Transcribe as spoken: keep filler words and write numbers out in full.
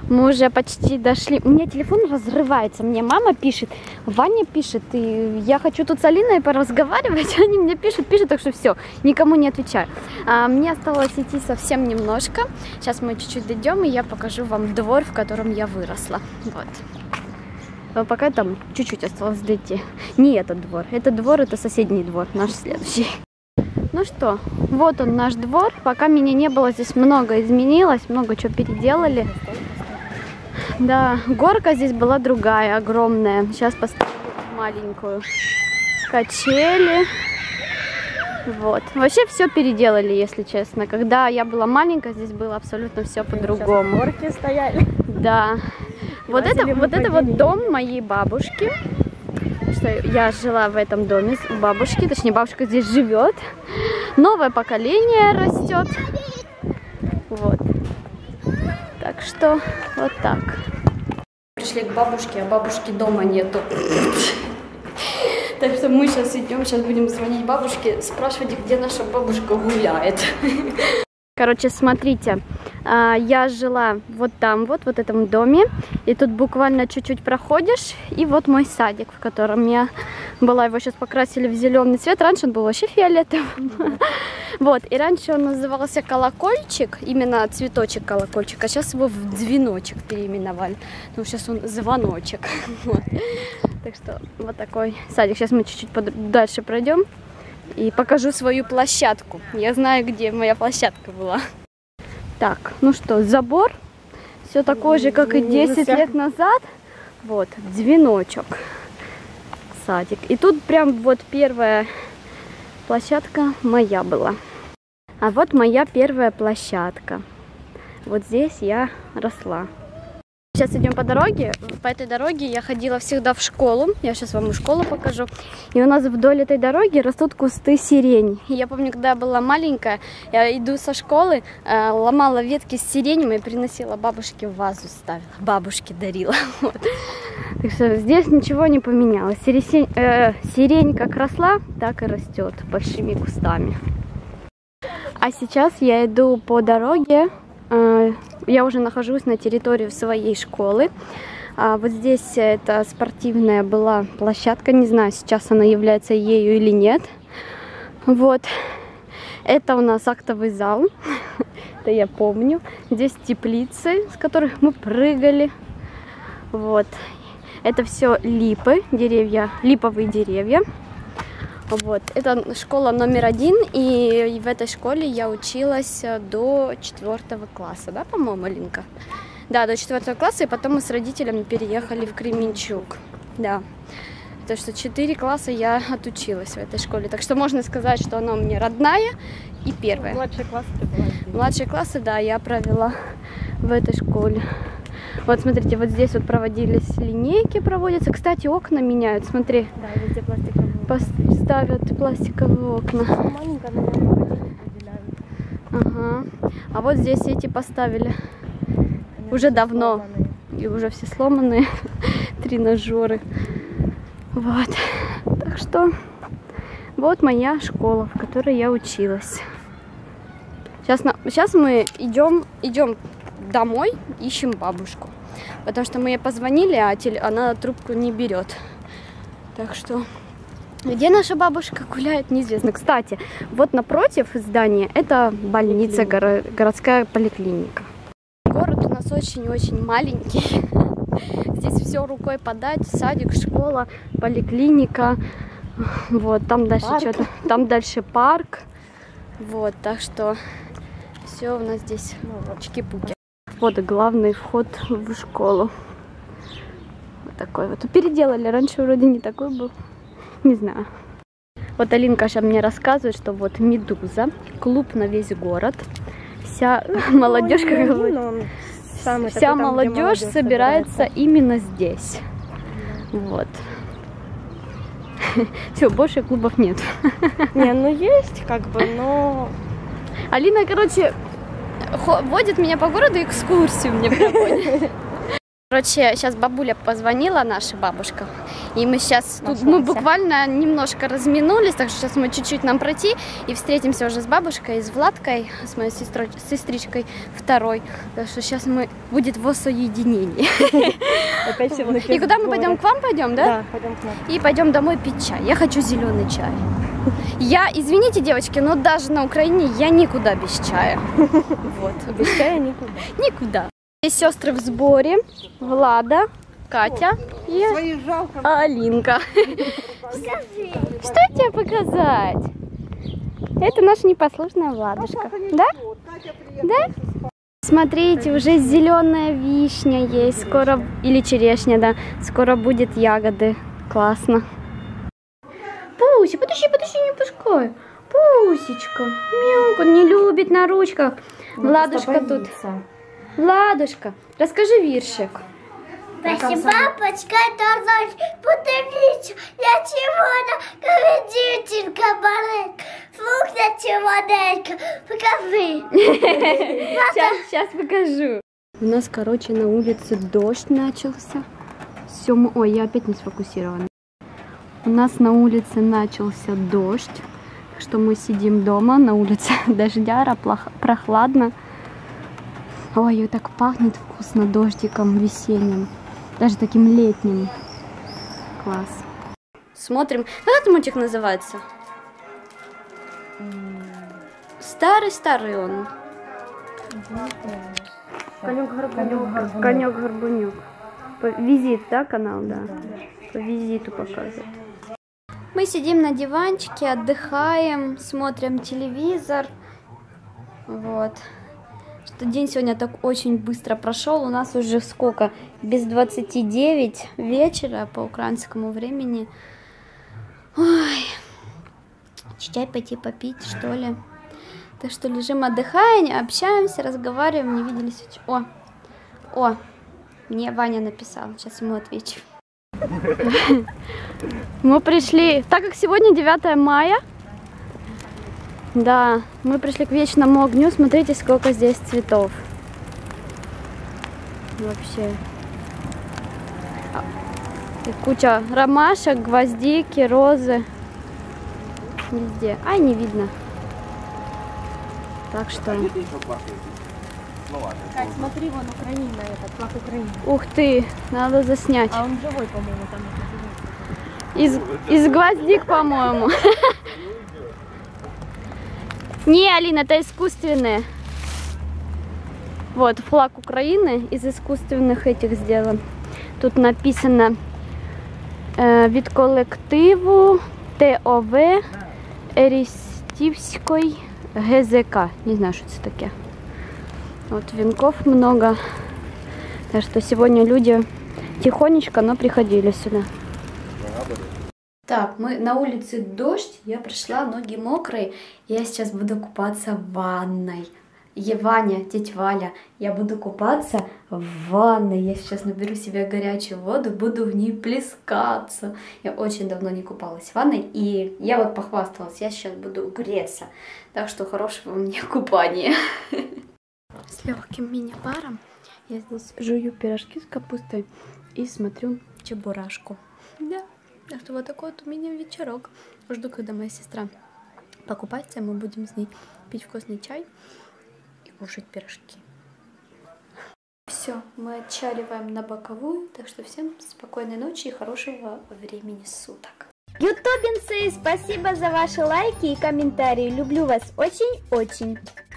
Мы уже почти дошли. У меня телефон разрывается. Мне мама пишет, Ваня пишет, и я хочу тут с Алиной поразговаривать. Они мне пишут, пишут, так что все, никому не отвечаю. А мне осталось идти совсем немножко. Сейчас мы чуть-чуть дойдем, и я покажу вам двор, в котором я выросла. Вот. А пока там чуть-чуть осталось дойти. Не этот двор. Этот двор, это соседний двор, наш следующий. Ну что, вот он наш двор. Пока меня не было, здесь много изменилось, много чего переделали. Да, горка здесь была другая, огромная. Сейчас поставили маленькую. Качели. Вот. Вообще все переделали, если честно. Когда я была маленькая, здесь было абсолютно все по-другому. Горки стояли. Да. Вот это, вот это вот дом моей бабушки. Что я жила в этом доме у бабушки, точнее бабушка здесь живет. Новое поколение растет. Вот. Так что вот так. Пришли к бабушке, а бабушки дома нету. Так что мы сейчас идем, сейчас будем звонить бабушке, спрашивать, где наша бабушка гуляет. Короче, смотрите, я жила вот там, вот в вот этом доме, и тут буквально чуть-чуть проходишь, и вот мой садик, в котором я была. Его сейчас покрасили в зеленый цвет, раньше он был вообще фиолетовым. Вот, и раньше он назывался Колокольчик, именно цветочек колокольчик, а сейчас его в Двиночек переименовали, потому что сейчас он Звоночек. Вот. Так что вот такой садик. Сейчас мы чуть-чуть дальше пройдем и покажу свою площадку. Я знаю, где моя площадка была. Так, ну что, забор. Все такое же, как и десять лет назад. Вот, Двиночек. Садик. И тут прям вот первая площадка моя была. А вот моя первая площадка. Вот здесь я росла. Сейчас идем по дороге. По этой дороге я ходила всегда в школу. Я сейчас вам и школу покажу. И у нас вдоль этой дороги растут кусты сирени. И я помню, когда я была маленькая, я иду со школы, ломала ветки с сиренью и приносила бабушке в вазу, ставила. Бабушке дарила. Вот. Так что здесь ничего не поменялось. Сирень, э, сирень как росла, так и растет большими кустами. А сейчас я иду по дороге. Я уже нахожусь на территории своей школы. Вот здесь это спортивная была площадка. Не знаю, сейчас она является ею или нет. Вот. Это у нас актовый зал. Это я помню. Здесь теплицы, с которых мы прыгали. Вот. Это все липы, деревья, липовые деревья. Вот. Это школа номер один, и в этой школе я училась до четвертого класса, да, по-моему, Алинка? Да, до четвертого класса, и потом мы с родителями переехали в Кременчуг, да. Так что четыре класса я отучилась в этой школе, так что можно сказать, что она у меня родная и первая. Младшие классы ты была? Младшие классы, да, я провела в этой школе. Вот, смотрите, вот здесь вот проводились линейки, проводятся. Кстати, окна меняют, смотри. Да, везде пластиковые. Ставят пластиковые окна. Маленько, наверное, выделяют. Ага. А вот здесь эти поставили. Они уже давно. Сломанные. И уже все сломанные. Тренажеры. Вот. Так что вот моя школа, в которой я училась. Сейчас, на... Сейчас мы идем, идем домой, ищем бабушку. Потому что мы ей позвонили, а теле... она трубку не берет. Так что... Где наша бабушка гуляет, неизвестно. Кстати, вот напротив здания это больница, горо... городская поликлиника. Город у нас очень-очень маленький. Здесь все рукой подать. Садик, школа, поликлиника. Вот, там дальше что-то. Там дальше парк. Вот, так что все у нас здесь чики-пуки. Вот главный вход в школу. Вот такой вот. Переделали. Раньше вроде не такой был. Не знаю. Вот Алинка сейчас мне рассказывает, что вот Медуза, клуб на весь город. Вся ну, молодежь, как говорит, вся такой, молодежь, молодежь собирается, собирается именно здесь. Да. Вот. Все, больше клубов нет. Не, ну есть, как бы, но... Алина, короче, водит меня по городу, экскурсию мне проводит. Короче, сейчас бабуля позвонила, наша бабушка, и мы сейчас тут, мы буквально немножко разминулись, так что сейчас мы чуть-чуть нам пройти и встретимся уже с бабушкой, с Владкой, с моей сестрой, сестричкой второй, так что сейчас мы будет воссоединение. И куда мы пойдем? К вам пойдем, да? Да, пойдем к нам. И пойдем домой пить чай. Я хочу зеленый чай. Я, извините, девочки, но даже на Украине я никуда без чая. Вот. Без чая никуда. Никуда. Здесь сестры в сборе. Влада, Катя и Алинка. Что тебе показать? Это наша непослушная Владушка. Да? Да? Смотрите, уже зеленая вишня есть. Скоро, или черешня, да. Скоро будет ягоды. Классно. Пуся, подожди, подожди, не пускай. Пусечка. Милка, не любит на ручках. Владушка тут. Владушка, расскажи виршик. Спасибо, папочка, торнуть, подивіться, я червона, коли дівчинка маленька, слухня червоненька, покажи. Сейчас, сейчас покажу. У нас, короче, на улице дождь начался. Все, ой, я опять не сфокусирована. У нас на улице начался дождь, так что мы сидим дома, на улице дождяра, прохладно. Ой, так пахнет вкусно дождиком весенним, даже таким летним. Класс. Смотрим. Как этот мультик называется? Старый-старый он. Конек-горбунек. Конек-горбунек. Визит, да, канал, да? По визиту показывает. Мы сидим на диванчике, отдыхаем, смотрим телевизор. Вот. Что день сегодня так очень быстро прошел. У нас уже сколько? Без двадцати девяти вечера по украинскому времени. Ой. Чай пойти попить, что ли. Так что лежим, отдыхаем, общаемся, разговариваем. Не виделись. О, о, мне Ваня написал. Сейчас ему отвечу. Мы пришли, так как сегодня девятое мая, да, мы пришли к вечному огню. Смотрите, сколько здесь цветов. Вообще. И куча ромашек, гвоздики, розы. Везде. Ай, не видно. Так что... Кать, смотри, вон Украина, этот флаг Украины. Ух ты, надо заснять. А он живой, по-моему, там. Из, из гвоздик, по-моему. Не, Алина, это искусственные. Вот, флаг Украины из искусственных этих сделан. Тут написано э, від колективу ТОВ Ерестівської ГЗК. Не знаю, что это такое. Вот венков много. Так что сегодня люди тихонечко, но приходили сюда. Так, мы на улице дождь, я пришла, ноги мокрые, я сейчас буду купаться в ванной. И Ваня, тетя Валя, я буду купаться в ванной. Я сейчас наберу себе горячую воду, буду в ней плескаться. Я очень давно не купалась в ванной, и я вот похвасталась, я сейчас буду греться. Так что хорошего мне купания. С легким мини-паром я здесь жую пирожки с капустой и смотрю Чебурашку. Да. Так что вот такой вот у меня вечерок. Жду, когда моя сестра покупается, и мы будем с ней пить вкусный чай и кушать пирожки. Все, мы отчаливаем на боковую, так что всем спокойной ночи и хорошего времени суток. Ютубинцы, спасибо за ваши лайки и комментарии. Люблю вас очень-очень.